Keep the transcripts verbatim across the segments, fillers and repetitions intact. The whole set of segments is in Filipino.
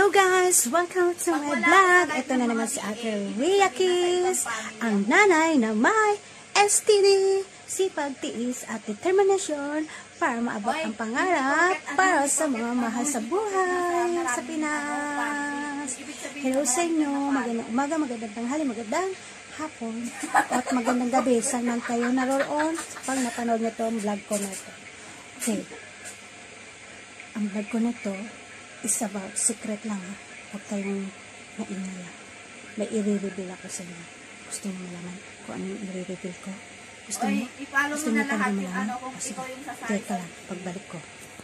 Hello guys! Welcome to my vlog! Ito na naman si Ate Rhea Kiss, ang nanay na may S T D, sipag, tiis at determinasyon para maabot ang pangarap para sa mga mahal sa buhay sa Pinas. Hello sa inyo! Magandang umaga, magandang tanghali, magandang hapon at magandang gabi. Saan man kayo naroon pag napanood nyo itong vlog ko na ito. Okay. Ang vlog ko na ito is about secret lang, ha. Huwag kayong maingay. May i-reveal ako sa inyo. Gusto mo malaman kung ano yung i-reveal ko? Gusto mo? Gusto mo talaga malaman? O sige, teka lang, pagbalik ko.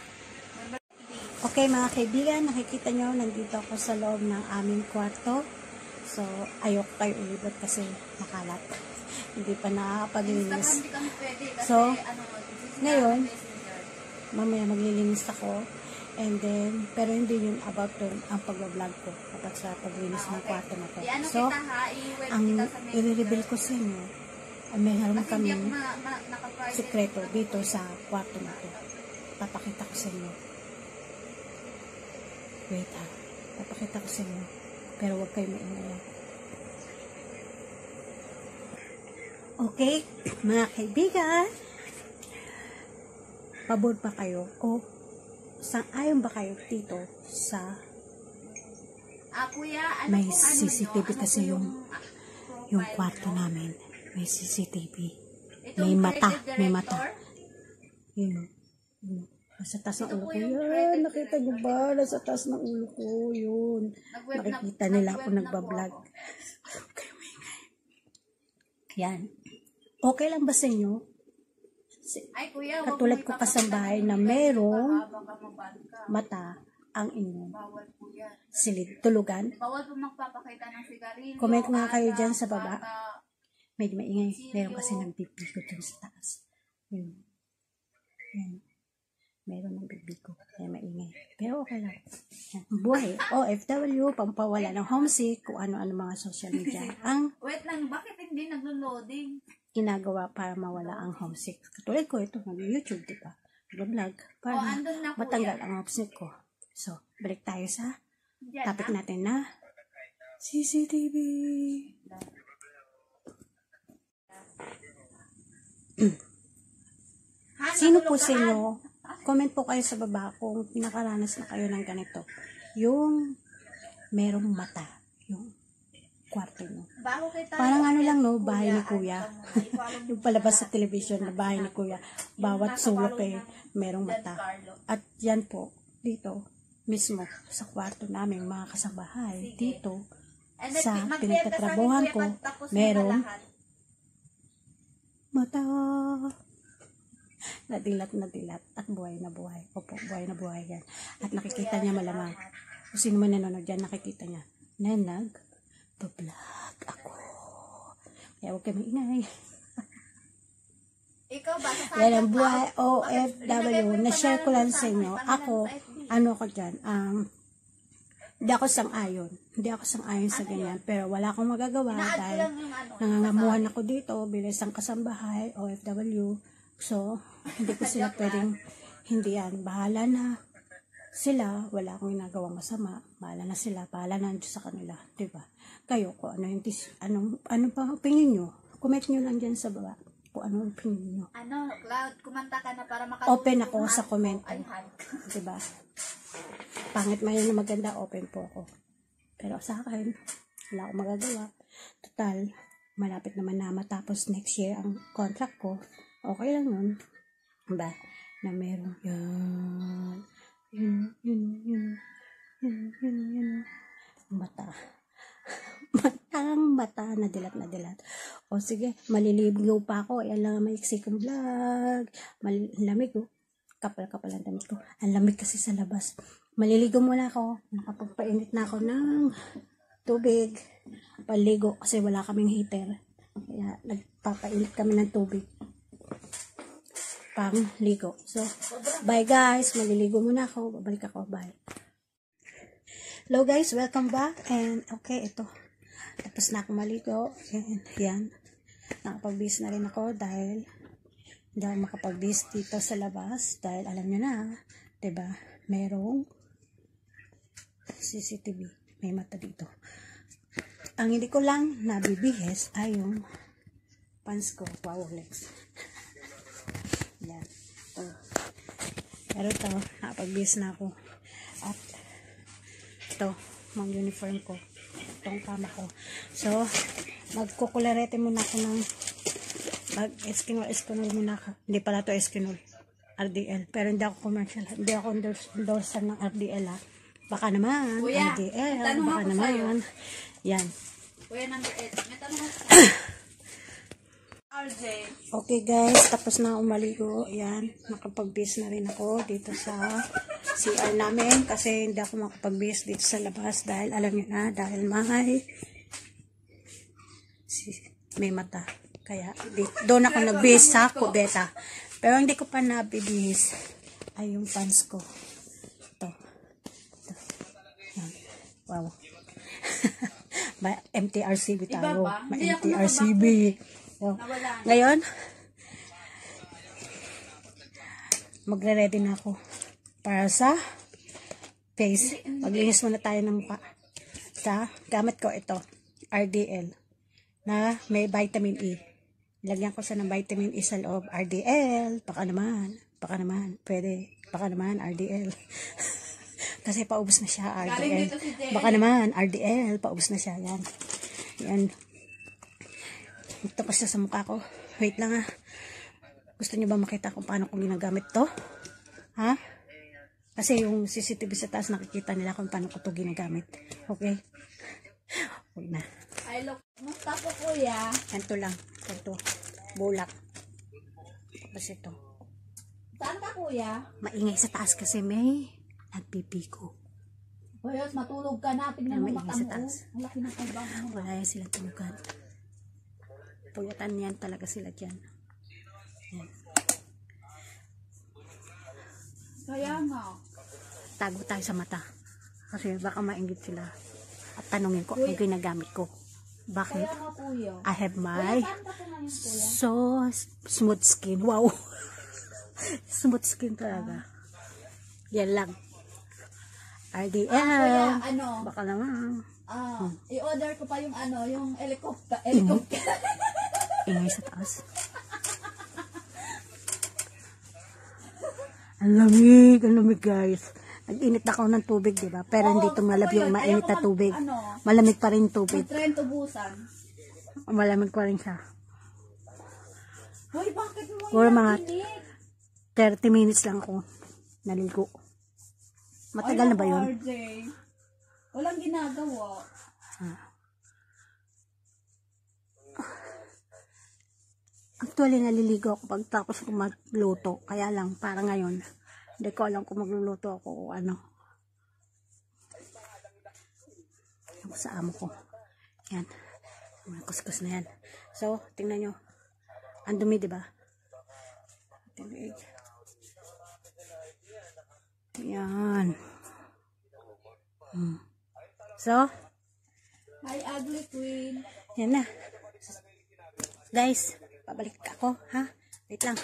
Okay mga kaibigan, nakikita nyo, nandito ako sa loob ng aming kwarto. So, ayok kayo ulibot kasi makalat. Hindi pa nakakapaglinis. So, ngayon, mamaya maglilinis ako. And then, pero hindi yun about dun ang pag-vlog ko kapag sa paglinis ng kwarto na to. So, ang i-reveal ko sa inyo, ay mayroon kami sekreto dito sa kwarto na to. Papakita ko sa inyo. Wait ha. Papakita ko sa inyo. Pero huwag kayo maingay. Okay, mga kaibigan, pabor pa kayo o sang-ayon ba kayo dito sa ah, kuya, ano may kung C C T V ano kasi yung yung kwarto namin may C C T V, may mata, may mata yun o, yun o. Nasa taas ng ulo ko yan, nakita nyo ba? Nasa taas ng ulo ko yun, makikita nila ako nagbablog. Okay, yan, okay lang ba sa inyo? Ay, kuya, Katulad ko kasambahay na merong mata ang inyong silid tulugan. Bawal po magpapakita ng sigarilyo. Comment nga kayo dyan sa baba. Medyo maingay. Meron kasi nagbibigo dun sa taas. Yun. Yan. Meron nagbibigo. Kaya maingay. Pero okay lang. Yan. Buhay. O F W, pampawala ng homesick, kung ano-ano mga social media. Ang wait lang, bakit hindi naglo-loading? Ginagawa para mawala ang homesick. Katulad ko ito, nag-YouTube, diba? Nag-vlog para oh, na, matanggal ang homesick ko. So, balik tayo sa Diyan topic na? natin na C C T V. Sino po sa inyo, comment po kayo sa baba kung pinakaranas na kayo ng ganito. Yung merong mata. Yung kwarto nyo. Parang ano lang no, bahay ni kuya. Yung palabas sa television na bahay ni kuya. Bawat sulok eh, merong mata. At yan po, dito, mismo, sa kwarto namin, mga kasabahay, dito, sa pinagtatrabuhan ko, merong mata. Nadilat na dilat at buhay na buhay. Opo, buhay na buhay yan. At nakikita niya malamang. Kung sino man nanonood dyan, nakikita niya. Nenag, vlog ako. Kaya huwag kayo maingay. Ikaw ba? Yan ang buhay O F W. Na-share ko lang sa inyo. Ako, ano ko dyan, um, hindi ako sang-ayon. Hindi ako sang-ayon sa ganyan. Pero wala akong magagawa dahil nangangamuhan ako dito bilang isang kasambahay, O F W. So, hindi ko sila pwedeng hindi yan. Bahala na sila, wala akong ginagawang masama. Bahala na sila, bahala na Diyos sa kanila. Diba? Kayo, kung ano yung, anong, ano pa opinion nyo? Comment nyo lang dyan sa baba. Kung ano opinion nyo. Ano, Cloud, kumanta ka na para makatulong. Open ako sa comment. Diba? Pangit man yun na maganda, open po ako. Pero sa akin, wala akong magagawa. Total, malapit naman na matapos next year ang contract ko. Okay lang nun. Diba? Na meron yan. Yun, yun, yun. Yun, yun, yun. Mata. Matang mata na dilat na dilat. O sige, maliligaw pa ako. Ayan lang ang maiksi kong vlog. Malamig oh. Kapal-kapal ang damit ko. Ang lamig kasi sa labas. Maliligaw muna ako. Nakapagpainit na ako ng tubig. Paligo kasi wala kaming heater. Kaya nagpapainit kami ng tubig. Pang ligo. So, bye guys. Maliligo muna ako. Babalik ako. Bye. Hello guys, welcome back. And okay, ito. Tapos na ako maligo. And yan. Nakapag-bis na rin ako dahil hindi ako makapag-bis dito sa labas. Dahil alam nyo na, diba, merong C C T V. May mata dito. Ang hindi ko lang nabibihis ay yung pants ko. Wow, legs. Yan. Ito. Pero ito, nakapagbihis na ako. At ito, mga uniform ko. Itong kama ko. So, magkukularete muna ako ng mag-eskinol, eskinol muna ako. Hindi pala ito eskinol. R D L. Pero hindi ako commercial. Hindi ako endorser ng R D L ha. Baka naman, Kuya, R D L. tanong Baka ako naman. sa'yo. Yan. Kuya number eight. May tanong ako sa R J. Okay guys, tapos na umaligo. Yan. Nakapag-bis na rin ako dito sa C R namin. Kasi hindi ako makapag-bis dito sa labas. Dahil alam niyo na, dahil may may mata. Kaya doon ako nag-bis sa kubeta. Pero hindi ko pa nabibihis ay yung pants ko. Ito. Ito. Yan. Wow. May M T R C B tayo. May M T R C B. So, ngayon, magre-ready na ako para sa face. Maglinis muna tayo ng mukha. Sa gamit ko ito, R D L, na may vitamin E. Lagyan ko sa ng vitamin E sa loob. R D L. Baka naman. Baka naman. Pwede. Baka naman. R D L. Kasi paubos na siya. R D L. Baka naman. R D L. Paubos na siya. Yan. Yan. Ito ko siya sa mukha ko. Wait lang ha. Gusto niyo ba makita kung paano ko ginagamit to? Ha? Kasi yung C C T V sa taas nakikita nila kung paano ko to ginagamit. Okay? Huwag na. Ay, look. Musta po, kuya? Ito lang. Ito. Bulak. Tapos ito. Saan ka, kuya? Maingay sa taas kasi may nagpipiko. Kuya, matulog ka na. Tingnan mo Maingay mata sa mo. taas. Ang laki ng kalbang mo. Wala yan sila tulugan. Puyatan yan talaga sila dyan. Yan. Kaya nga. Tago tayo sa mata. Kasi baka maingit sila. At tanungin ko ang ginagamit ko. Bakit? Kaya nga, kuya. I have Kuya, my saan ka po ngayon, kuya? so smooth skin. Wow. Smooth skin talaga. Yan lang. R D L. Ah, kuya, ano? Baka naman. Ah, i-order ko pa yung ano, yung helicopter. Helicopter. Ingay sa taas. Ang lamig. Ang lamig guys. Nag-init ako ng tubig, di ba? Pero Oo, hindi tumalab gusto ko yung yun. mainit Ayoko na mag- tubig. ano, Malamig pa rin tubig. Mag-tren tubusan. Malamig pa rin siya. Hoy, bakit mo Or yung mga init? thirty minutes lang ako naligo. Matagal na ba yun? R J. Walang ginagawa. Actually, naliligo ako pagtapos ko magluto. Kaya lang, para ngayon, hindi ko alam kung magluluto ako o ano. Yung sa amo ko. Yan. Mga kuskus na yan. So, tingnan nyo. Ang dumi, diba? Yan. Hmm. So, Hi, ugly queen. yan na. Guys, pabalik ako, ha? Wait lang.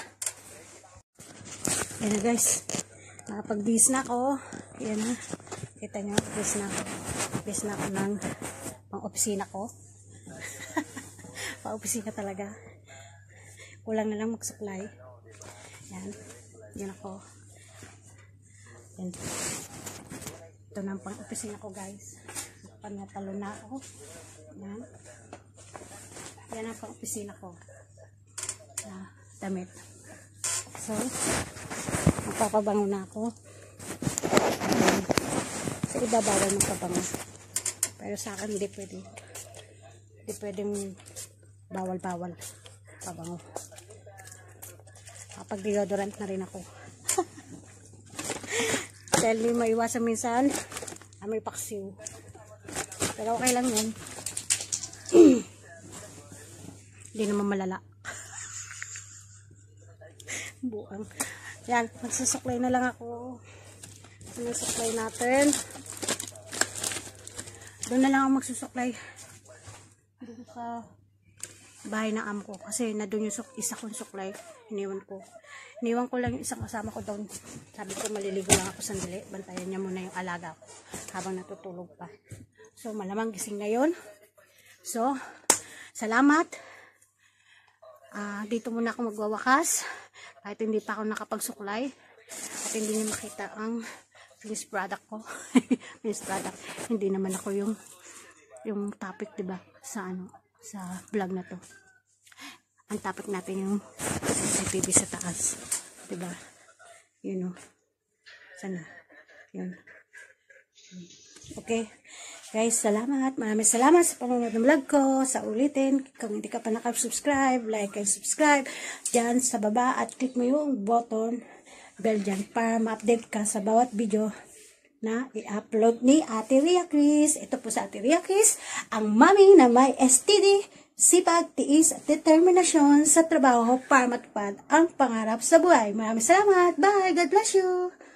Yan na guys. Nakapag-bis na ako. Yan na. Kita nyo, bis na ako. Bis na ako ng pang-opisina ko. Pang-opisina talaga. Kulang na lang mag-supply. Yan. Yan ako. Yan. Ito na ang pang-opisina ko guys. Panatalo na ako. Yan. Yan ang pang-opisina ko. Na damit. So, magpapabango na ako. Ayan. Sa iba bawal magpabango. Pero sa akin hindi pwede. Hindi pwedeng bawal-bawal pabango. Kapag deodorant na rin ako. Dahil may maiwasan minsan, ah, may paksiw. Pero okay lang yun. Hindi naman malala. Buang. Yan, magsusuklay na lang ako. Magsusuklay natin. Doon na lang ako magsusuklay. Doon sa bahay ng amo ko. Kasi na doon yung isa kong suklay. Iniwan ko. Iniwan ko lang yung isang kasama ko doon. Sabi ko maliligo lang ako sandali. Bantayan niya muna yung alaga ko. habang natutulog pa. So, malamang gising ngayon. So, salamat. Uh, dito muna ako magwawakas. Kahit hindi pa ako nakapagsuklay. At hindi niyo makita ang finished product ko. Finished product. Hindi naman ako yung yung topic, diba? Sa ano, sa vlog na to. Ang topic natin yung C C T V sa taas. Diba? Yun o. Sana. Yun. Okay. Guys, salamat. Maraming salamat sa panonood ng vlog ko. Sa ulitin, kung hindi ka pa nakasubscribe, like and subscribe dyan sa baba at click mo yung button bell dyan para ma-update ka sa bawat video na i-upload ni Ate Rhea Chris. Ito po sa Ate Rhea Chris, ang mami na may S T D, sipag, tiis at determinasyon sa trabaho para matupad ang pangarap sa buhay. Maraming salamat. Bye. God bless you.